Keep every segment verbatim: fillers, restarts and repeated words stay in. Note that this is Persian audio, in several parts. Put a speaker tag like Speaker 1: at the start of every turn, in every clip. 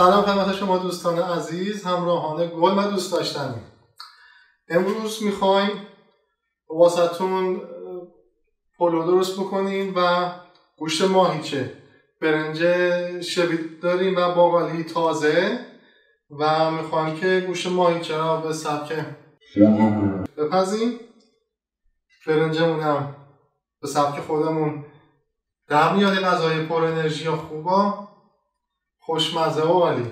Speaker 1: سلام خدمت شما دوستان عزیز، همراهان گل و دوست داشتنی. امروز میخوایم واسهتون پلو درست بکنیم و گوشت ماهیچه، برنج شوید داریم و باقالی تازه و میخوایم که گوشت ماهیچه را به سبک خودمون بپزیم. برنجمون هم به سبک خودمون در میاد. غذای پر انرژی و خوبا، خوشمزه و عالی.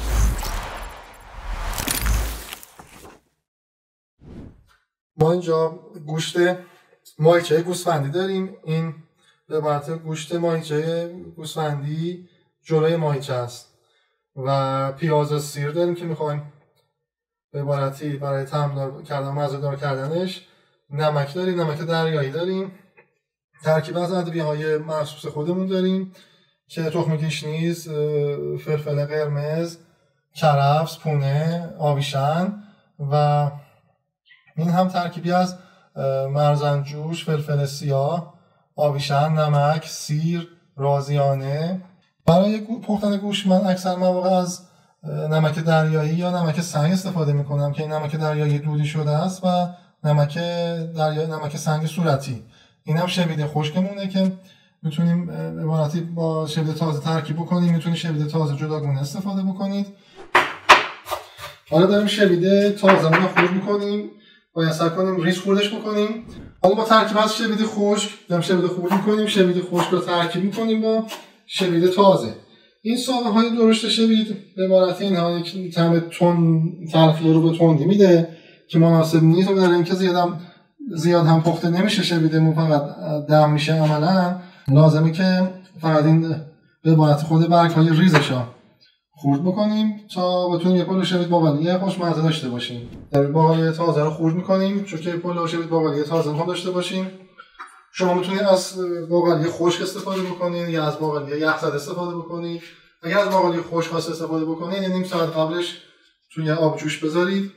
Speaker 1: ما اینجا گوشت ماهیچه گوسفندی داریم. این به عبارت گوشت ماهیچه گوسفندی جلوی ماهیچه است و پیاز و سیر داریم که میخوایم به عبارتی برای طعمدار کردن، مزه‌دار کردنش. نمک داریم، نمک دریایی داریم. ترکیب از ادویه‌های مخصوص خودمون داریم که تخم گشنیز، فلفل قرمز، کرفس، پونه، آویشن و این هم ترکیبی از مرزنجوش، فلفل سیاه، آویشن، نمک، سیر، رازیانه. برای پختن گوشت من اکثر مواقع از نمک دریایی یا نمک سنگ استفاده میکنم که این نمک دریایی دودی شده است و نمک دریایی نمک سنگ صورتی. این هم شوید خشکمونه که میتونیم عبارتی با شوید تازه ترکیب بکنیم. میتونید شوید تازه جداگونه استفاده بکنید. حالا داریم شوید تازه رو خورد میکنیم، باید سعی کنیم ریز خوردش بکنیم. حالا با ترکیب از شوید خشک داریم شوید خورد میکنیم. شوید خشک رو ترکیب میکنیم با شوید تازه. این ساقه های درشت شوید به عبارتی اینها یک طعم تند تلخی رو به تندی میده که مناسب نیست و در اینکه زیاد زیاد هم پخته نمیشه. شویدمون فقط دم میشه. عملا لازمه که فقط این به عبارت خود برگ های ریزشا خورد بکنیم تا بتونیم یه پلو شوید باقالی خوشمزه داشته باشیم. در باقالی تازه رو خورد میکنیم چون که پلو شوید باقالی تازه هم داشته باشیم. شما میتونید از باقالی خشک استفاده بکنید یا از باقالی یخزده استفاده بکنید. اگر از باقالی خشک خواست استفاده بکنید نیم ساعت قبلش توی آب جوش بذارید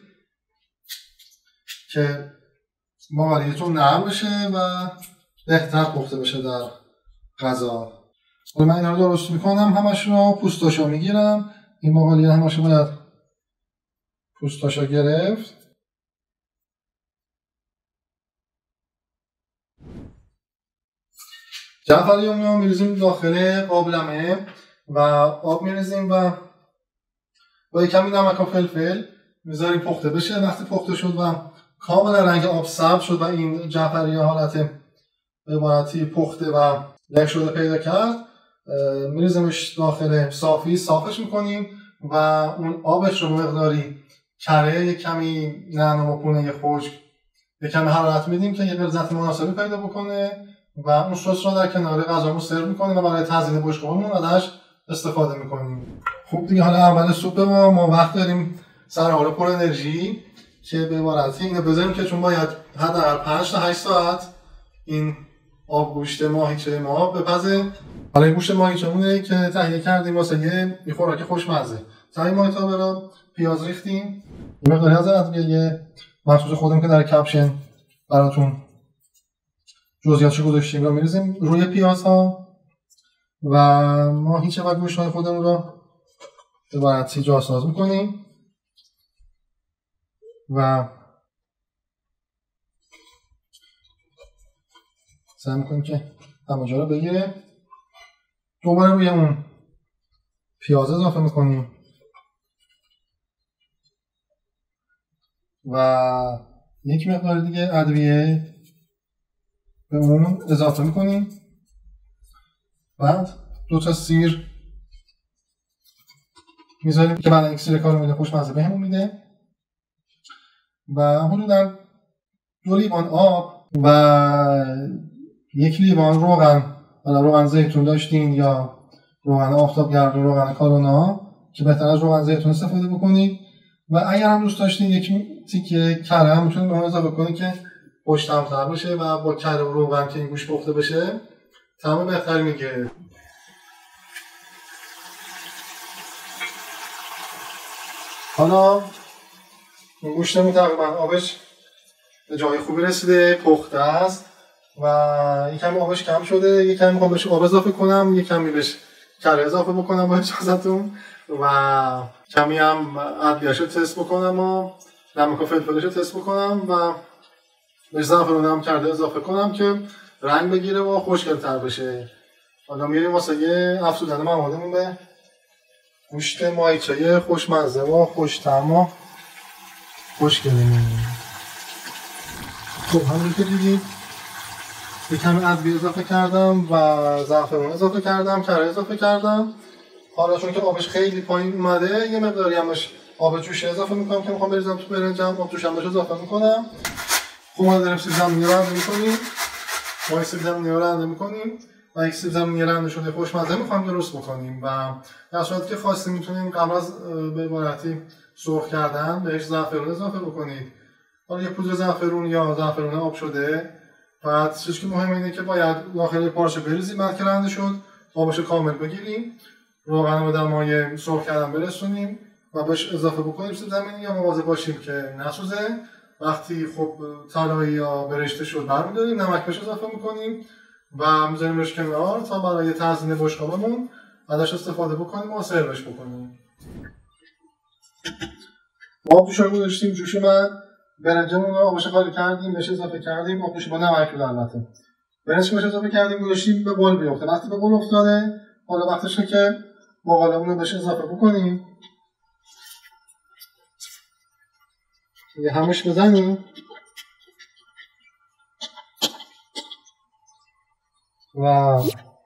Speaker 1: که باقالیتون نرم بشه و بهتر پخته بشه در غذا. من اینا رو درست میکنم، همش رو پوستاشو میگیرم. این باقالی همش رو باید پوستاشو گرفت. جعفریمون رو میریزیم داخل قابلمه و آب میریزیم و با کمی نمک و فلفل میذاریم پخته بشه. وقتی پخته شد و کاملا رنگ آب سبز شد و این جعفری حالت به عبارتی پخته و لک شده پیدا کرد، میریزیمش داخل صافی، صافش میکنیم و اون آبش رو به مقداری کره یک کمی نعنا و پونه خشک یک کمی حرارت میدیم که یه غلظت مناسبی پیدا بکنه و اون سس رو در کنار غذامون سرو میکنیم و برای تزیین بشقابمون ازش استفاده میکنیم. خوب دیگه، حالا اول سوپ ما ما وقت داریم سر حال پر انرژی که به عبارتی اینو بذاریم که چون باید حداقل پنج تا هشت ساعت این آب گوشت ماهیچه ما بپزه. حالا این گوشت ماهیچه‌مونه که تهیه کردیم واسه یه خوراک خوشمزه. تهیه ماهیچه رو پیاز ریختیم. یه مقداری از ادویه مخصوص خودم که در کپشن براتون جزئیاتش گذاشتیم رو میریزیم روی پیازها و ماهیچه و گوشت‌های خودمون رو به عبارتی جاساز می‌کنیم و سعی می‌کنیم که همه جا رو بگیره. دوباره روی اون پیاز اضافه می‌کنیم و یک مقدار دیگه ادویه به اون اضافه می‌کنیم. بعد دو تا سیر می‌ذاریم که بعد اکسیر کارو میده، خوشمزه بهمون میده و حدوداً دو لیوان آب و یک لیوان روغن، حالا روغن زیتون داشتین یا روغن آفتابگرد و روغن کارونا که بهتر از روغن زیتون استفاده بکنید و اگر هم دوست داشتین یک تیکه کره هم میتونید به اون اضافه کنید که خوش‌طعم‌تر بشه و با کره و روغن که این گوشت پخته بشه طعم بهتری میگیره. حالا این گوشتمون تقریبا آبش به جای خوبی رسیده، پخته است و یکم آبش کم شده. یکم میخوام بهش آب اضافه کنم، یکم بهش کره اضافه بکنم با اجازهتون و کمی هم ادویه‌اش رو تست بکنم و نمک و فلفلش رو تست بکنم و بهش زعفرون هم کرده اضافه کنم که رنگ بگیره و خوشگل‌تر بشه. حالا میریم واسه یه افزودن موادمون به گوشت ماهیچه خوشمزه و خوش‌طعم و خوشگلمون. خب همونجور که دیدید یه کمی ادویه اضافه کردم و زعفرون اضافه کردم، کره اضافه کردم. حالا چون که آبش خیلی پایین اومده یه مقداری همش آب جوشی اضافه میکنم که میخوام بریزم تو برنجم. آب جوشم بهش اضافه میکنم. خب ما داریم سیب زمینی رو رنده میکنیم. ما سیب زمینی رو رنده میکنیم و یک سیب زمینی رنده شده خوشمزه میخوام درست بکنیم و در صورتی که خواستیم میتونیم قبل از به عبارتی سرخ کردن بهش زعفرون اضافه بکنید. حالا یه پودر زعفرون یا زعفرون آب شده. بعد چیزی که مهمه اینه که باید داخل پارچه بریزیم بعد که رنده شد آبش کامل بگیریم. روغن رو در مایع سرخ کردن برسونیم و بهش اضافه بکنیم سیب زمینی یا مواظب باشیم که نسوزه. وقتی خب طلایی یا برشته شد برمی‌داریم نمک بهش اضافه می‌کنیم و می‌ذاریمش کنار تا برای تزیین بشقابمون ازش استفاده بکنیم و سروش بکنیم. ما آب جوش رو گذاشتیم جوش من برنجمون رو آبش خالی کردیم بهش اضافه کردیم آب جوش با نمک بود البته. برنج بهش اضافه کردیم گذاشتیم به بول بیفته. وقتی به بول افتاده حالا وقتشه که باقالمون رو بهش اضافه بکنیم. یه همش بزنیم و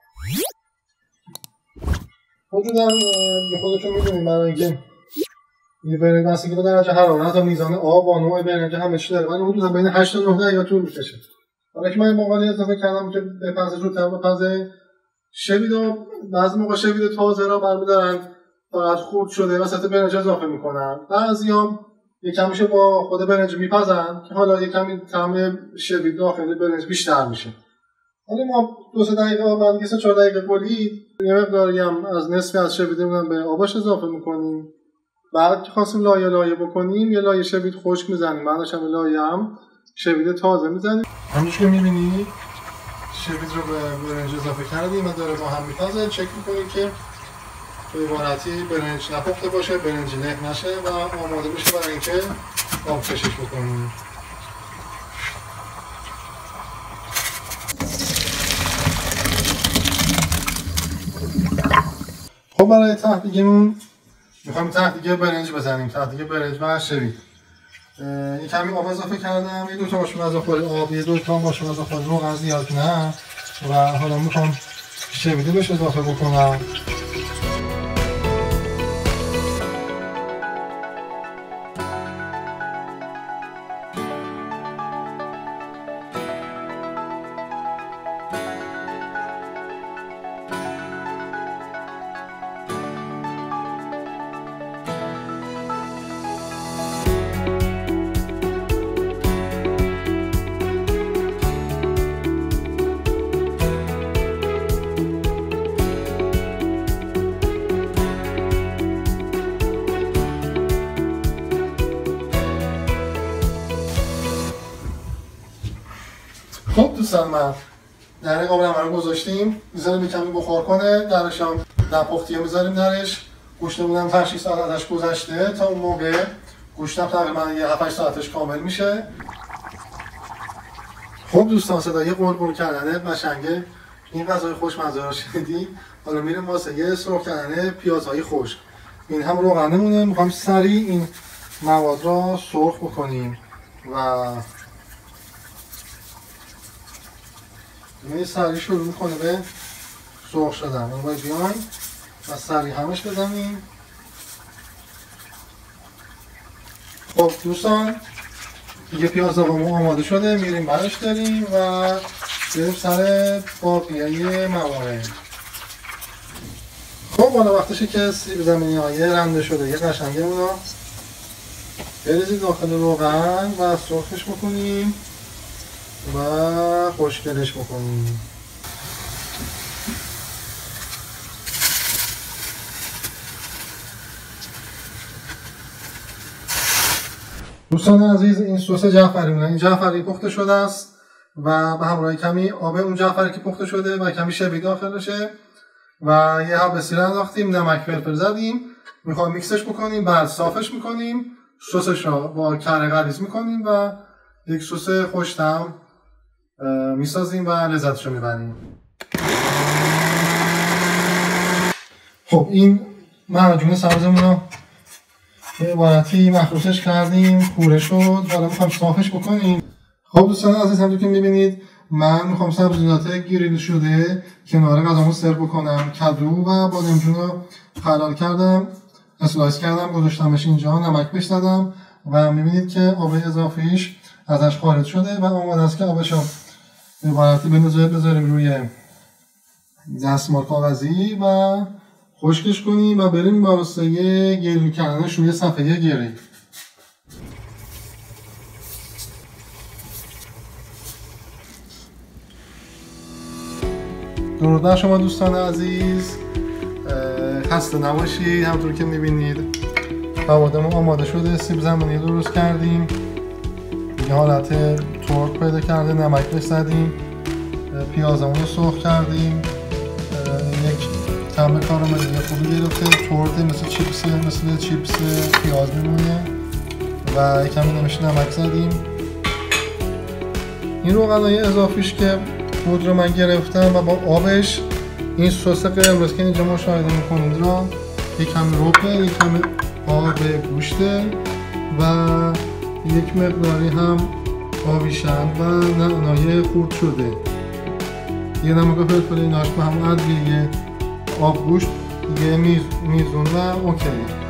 Speaker 1: حدوداً یه خودتون میدونیم برای اینکه یه برنج بستگی به درجه حرارت و میزان آب و نوع برنج همه چی داره. من حدوداً بین هشت تا نه دقیقه طول می‌کشه. حالا که من این باقالی اضافه کردم که بپزه زودتر بپزه شوید و بعضی موقع شوید تازه را برمی‌دارن فقط خرد شده وسط برنج اضافه می‌کنن. بعضی‌ها یه کمیشو با خود برنج میپزن که حالا یه کمی طعم شوید داخل برنج بیشتر میشه. حالا ما دو سه دقیقه بعد که سه چهار دقیقه کلی یه مقداری هم از نصفی از شویدمون به آبش اضافه میکنیم. بعد که خواستیم لایه لایه بکنیم یه لایه شوید خشک میزنیم بعدش هم لایه هم شوید تازه میزنیم. همونجوری که میبینید شوید رو به برنج اضافه کردیم و داره با هم میپزه. چک میکنیم که به عبارتی برنج نپخته باشه، برنج له نشه و آماده بشه برای اینکه آب کشش بکنیم. خب برای ته‌دیگه‌مون میخوایم ته‌دیگه برنج بزنیم. ته‌دیگه برنج و شوید. یه کمی آب اضافه کردم. یه دو تا ماشون غذاخوری آب، یه دو تا ماشون غذاخوری روغن زیاد نه و حالا میخوام شوید بهش اضافه بکنم. خب دوستان من در این قابلمه رو گذاشتیم میذاریم یه کمی بخار کنه. درش هم نپختیه میذاریم درش. گوشتمون هم پنج شش ساعت ازش گذشته. تا اون موقع گوشتم تقریبا یه هفت هشت ساعتش کامل میشه. خب دوستان صدای قلقل کردن قشنگه این غذای خوشمزه رو شنیدی. حالا میریم واسه یه سرخ کردن پیازهای خشک. این هم روغنمونه. میخوایم سریع این مواد را سرخ بکنیم و این سریع شروع میکنه به سرخ شدن. ما باید بیایم و سریع همش بزنیم. خب دوستان دیگه پیاز آقامون آماده شده. میریم برش داریم و بریم سر باقیه موارد. خب حالا وقتشه که سیب زمینی های رنده شده یه قشنگه اونا بریزید داخل روغن و سرخش بکنیم و خوشگلش بکنیم. دوستان عزیز این سس جعفری مونه. این جعفری پخته شده است و به همراه کمی آب اون جعفری که پخته شده و کمی شوید داخلشه و یه حب سیر انداختیم، نمک فلفل زدیم میخوام میکسش بکنیم، بعد صافش میکنیم، سسش رو با کره غلیظ میکنیم و یک سس خوش‌طعم میسازیم و لذتش رو میبریم. خب این معجون سبزمون رو به عبارتی مخروطش کردیم، پوره شد. حالا میخوام صافش بکنیم. خب دوستان عزیز، همونطور که میبینید من میخوام سبزیجات گریل شده کنار غذامو سرو بکنم. کدو و بادمجون رو حلال کردم، اسلایس کردم، گذاشتمش اینجا، نمک بهش دادم و میبینید که آب اضافیش ازش خارج شده و آماده است که آبش رو به عبارتی بذاریم روی دستمال کاغذی و خشکش کنیم و بریم برای گریل کردنش روی صفحه گریل. درود بر شما دوستان عزیز، خسته نباشید. همونطور که میبینید موادمون آماده شده. سیب زمینی درست کردیم، یه حالت ترک پیدا کرده، نمک بهش زدیم، پیازمون رو سرخ کردیم، یک طعم کاراملی خوبی گرفته، ترده مثل چیپس مثل چیپس پیاز میمونه و یک کمی نمیشه نمک زدیم. این روغنای اضافیش که بود رو من گرفتم و با آبش این سس قرمز که اینجا مشاهده میکنید را یک کمی روبه، یک کمی آب گوشته و یک مقداری هم آویشن و نعنای خورد شده، یه نمک فلفل ایناش به همون ادویه آب گوشت، یه میز میزون و اوکی.